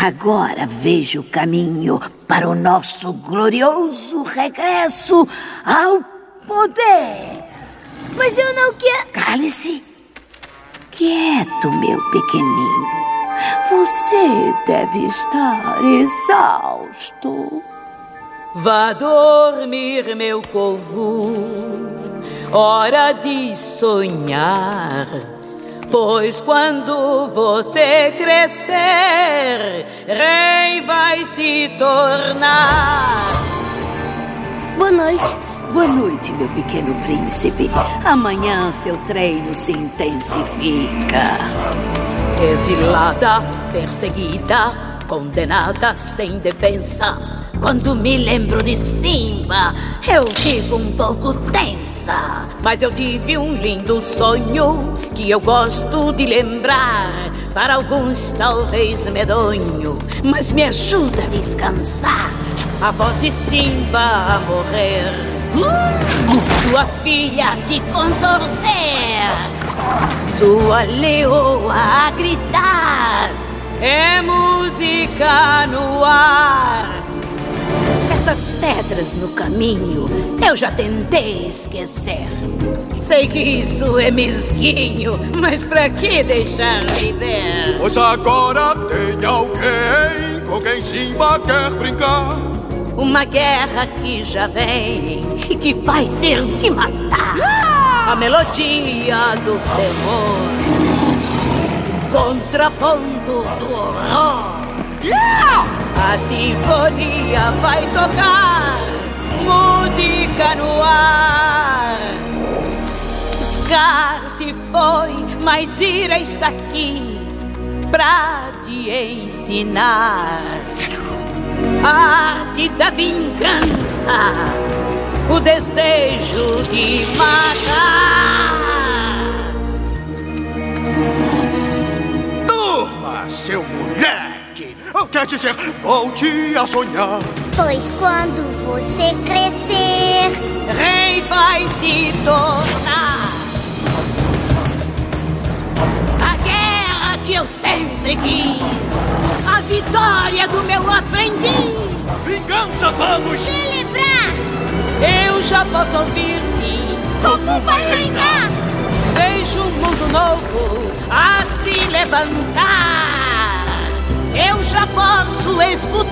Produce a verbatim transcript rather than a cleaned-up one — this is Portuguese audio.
Agora vejo o caminho para o nosso glorioso regresso ao poder. Mas eu não quero... Cale-se. Quieto, meu pequenino. Você deve estar exausto. Vá dormir, meu povo, hora de sonhar. Pois quando você crescer, rei vai se tornar. Boa noite. Boa noite, meu pequeno príncipe. Amanhã seu treino se intensifica. Exilada, perseguida, condenada sem defesa. Quando me lembro de Simba, eu fico um pouco tensa. Mas eu tive um lindo sonho que eu gosto de lembrar. Para alguns talvez medonho, mas me ajuda a descansar. A voz de Simba a morrer, sua filha se contorcer, sua leoa a gritar. É música no ar. Essas pedras no caminho eu já tentei esquecer. Sei que isso é mesquinho, mas pra que deixar viver? Pois agora tem alguém com quem Simba quer brincar. Uma guerra que já vem e que vai ser de matar. A melodia do terror, contraponto do horror. A sinfonia vai tocar, música no ar. Scar se foi, mas Ira está aqui pra te ensinar a arte da vingança, o desejo de matar. Durma, seu moleque! Quer dizer, volte a sonhar. Pois quando você crescer, rei vai se tornar. A guerra que eu sempre quis, a vitória do meu aprendiz. Vingança, vamos celebrar! Eu já posso ouvir, sim. Kung Fu vai reinar! Vejo um mundo novo a se levantar. Eu já posso escutar